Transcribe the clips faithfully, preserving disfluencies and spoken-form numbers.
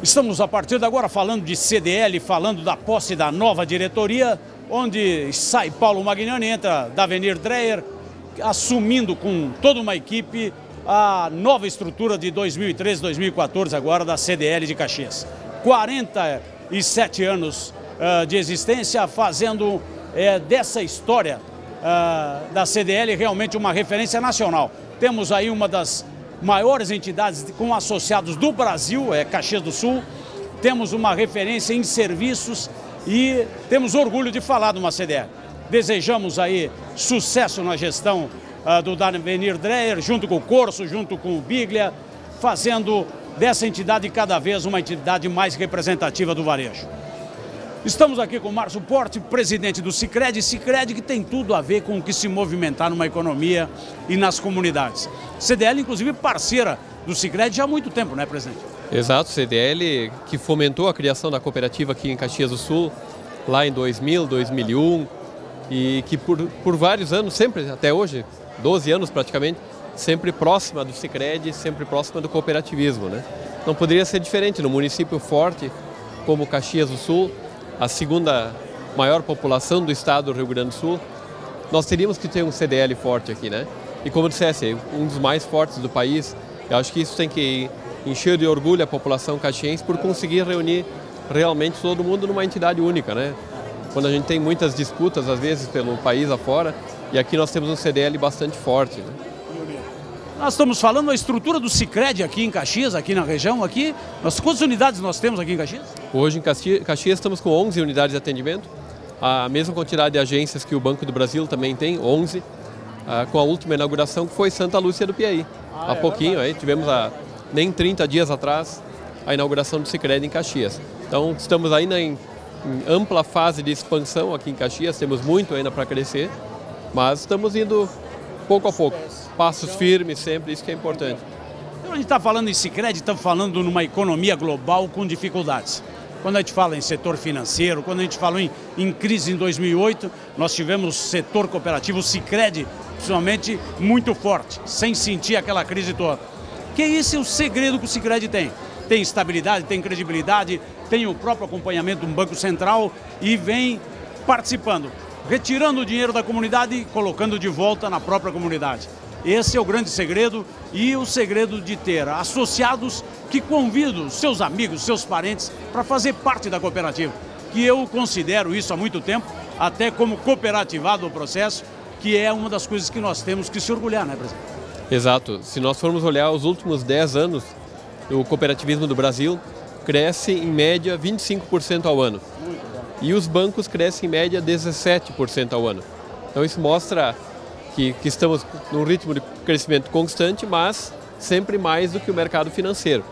Estamos a partir de agora falando de C D L, falando da posse da nova diretoria, onde sai Paulo Magnani, entra Davenir Dreyer, assumindo com toda uma equipe a nova estrutura de dois mil e treze, dois mil e quatorze agora da C D L de Caxias. quarenta e sete anos uh, de existência, fazendo uh, dessa história uh, da C D L realmente uma referência nacional. Temos aí uma das maiores entidades com associados do Brasil, é Caxias do Sul. Temos uma referência em serviços e temos orgulho de falar de uma C D L. Desejamos aí sucesso na gestão uh, do Davenir Dreyer, junto com o Corso, junto com o Biglia, fazendo dessa entidade cada vez uma entidade mais representativa do varejo. Estamos aqui com o Márcio Porte, presidente do Sicredi, Sicredi que tem tudo a ver com o que se movimentar numa economia e nas comunidades. C D L, inclusive, parceira do Sicredi já há muito tempo, né, presidente? Exato, C D L que fomentou a criação da cooperativa aqui em Caxias do Sul, lá em dois mil, dois mil e um, e que por, por vários anos, sempre, até hoje, doze anos praticamente, sempre próxima do Sicredi, sempre próxima do cooperativismo, né? Não poderia ser diferente no município forte como Caxias do Sul, a segunda maior população do estado do Rio Grande do Sul, nós teríamos que ter um C D L forte aqui, né? E como dissesse, um dos mais fortes do país. Eu acho que isso tem que encher de orgulho a população caxiense por conseguir reunir realmente todo mundo numa entidade única, né? Quando a gente tem muitas disputas, às vezes, pelo país afora, e aqui nós temos um C D L bastante forte, né? Nós estamos falando da estrutura do Sicredi aqui em Caxias, aqui na região, aqui. Nós, quantas unidades nós temos aqui em Caxias? Hoje em Caxias, Caxias estamos com onze unidades de atendimento, a mesma quantidade de agências que o Banco do Brasil também tem, onze, com a última inauguração que foi Santa Lúcia do Piauí. Ah, Há é pouquinho, aí, tivemos há nem trinta dias atrás a inauguração do Sicredi em Caxias. Então estamos ainda em, em ampla fase de expansão aqui em Caxias, temos muito ainda para crescer, mas estamos indo pouco a pouco, passos firmes sempre, isso que é importante. Quando a gente está falando em Sicredi, estamos falando numa economia global com dificuldades. Quando a gente fala em setor financeiro, quando a gente falou em, em crise em dois mil e oito, nós tivemos setor cooperativo, o Sicredi, principalmente, muito forte, sem sentir aquela crise toda. Que esse é o segredo que o Sicredi tem. Tem estabilidade, tem credibilidade, tem o próprio acompanhamento de um banco central e vem participando, retirando o dinheiro da comunidade e colocando de volta na própria comunidade. Esse é o grande segredo e o segredo de ter associados que convidam seus amigos, seus parentes para fazer parte da cooperativa. Que eu considero isso há muito tempo, até como cooperativado do processo, que é uma das coisas que nós temos que se orgulhar, né, presidente? Exato. Se nós formos olhar os últimos dez anos, o cooperativismo do Brasil cresce em média vinte e cinco por cento ao ano. E os bancos crescem em média dezessete por cento ao ano. Então isso mostra que, que estamos num ritmo de crescimento constante, mas sempre mais do que o mercado financeiro.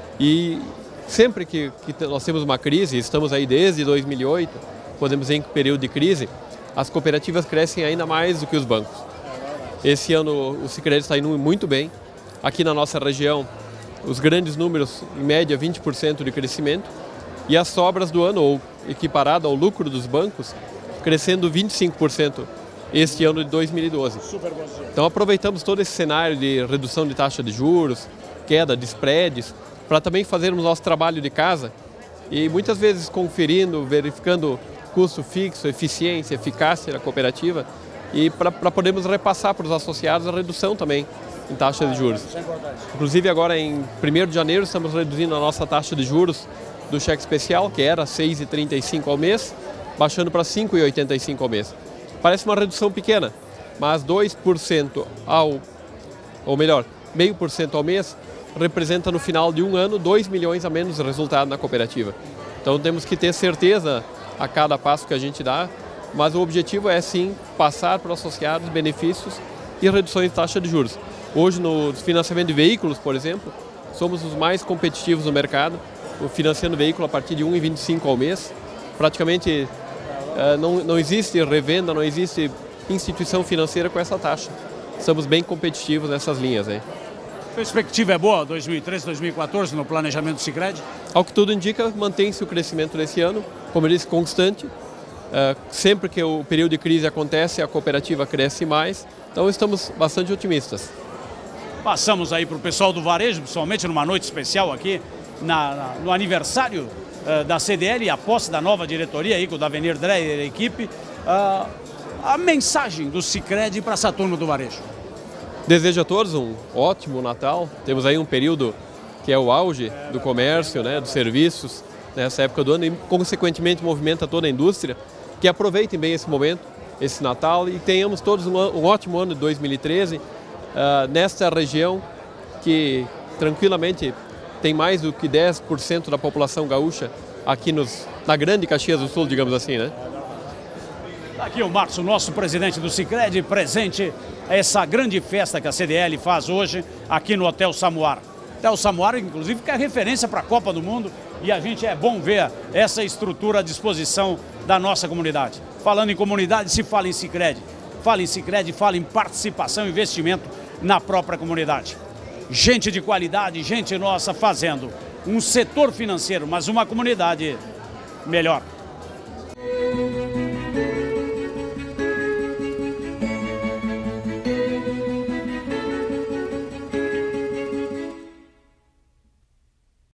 E sempre que, que nós temos uma crise, estamos aí desde dois mil e oito, podemos dizer em período de crise, as cooperativas crescem ainda mais do que os bancos. Esse ano o Sicredi está indo muito bem. Aqui na nossa região, os grandes números, em média vinte por cento de crescimento, e as sobras do ano, ou equiparado ao lucro dos bancos, crescendo vinte e cinco por cento este ano de dois mil e doze. Então aproveitamos todo esse cenário de redução de taxa de juros, queda de spreads, para também fazermos nosso trabalho de casa e muitas vezes conferindo, verificando custo fixo, eficiência, eficácia da cooperativa e para podermos repassar para os associados a redução também em taxa de juros. Inclusive agora em primeiro de janeiro estamos reduzindo a nossa taxa de juros do cheque especial, que era seis vírgula trinta e cinco ao mês, baixando para cinco vírgula oitenta e cinco ao mês. Parece uma redução pequena, mas dois por cento ao, ou melhor, meio por cento ao mês, representa no final de um ano dois milhões a menos de resultado na cooperativa. Então temos que ter certeza a cada passo que a gente dá, mas o objetivo é sim passar para os associados benefícios e reduções de taxa de juros. Hoje no financiamento de veículos, por exemplo, somos os mais competitivos no mercado, financiando veículo a partir de um vírgula vinte e cinco ao mês. Praticamente uh, não, não existe revenda, não existe instituição financeira com essa taxa. Estamos bem competitivos nessas linhas aí. A perspectiva é boa, dois mil e treze, dois mil e quatorze, no planejamento do Sicredi? Ao que tudo indica, mantém-se o crescimento desse ano, como eu disse, constante. Uh, sempre que o período de crise acontece, a cooperativa cresce mais. Então estamos bastante otimistas. Passamos aí para o pessoal do varejo, principalmente numa noite especial aqui, na, na, no aniversário uh, da C D L e a posse da nova diretoria aí, com o Davenir Dreyer e a equipe, uh, a mensagem do Sicredi para Saturno do Varejo. Desejo a todos um ótimo Natal. Temos aí um período que é o auge do comércio, né, dos serviços, nessa época do ano e, consequentemente, movimenta toda a indústria. Que aproveitem bem esse momento, esse Natal, e tenhamos todos um, um ótimo ano de dois mil e treze, uh, nesta região que, tranquilamente, tem mais do que dez por cento da população gaúcha aqui nos, na grande Caxias do Sul, digamos assim, né? Aqui o Márcio, nosso presidente do Sicredi, presente a essa grande festa que a C D L faz hoje aqui no Hotel Samuar. Hotel Samuar, inclusive, que é referência para a Copa do Mundo, e a gente é bom ver essa estrutura à disposição da nossa comunidade. Falando em comunidade, se fala em Sicredi. Fala em Sicredi, fala em participação e investimento na própria comunidade. Gente de qualidade, gente nossa fazendo um setor financeiro, mas uma comunidade melhor.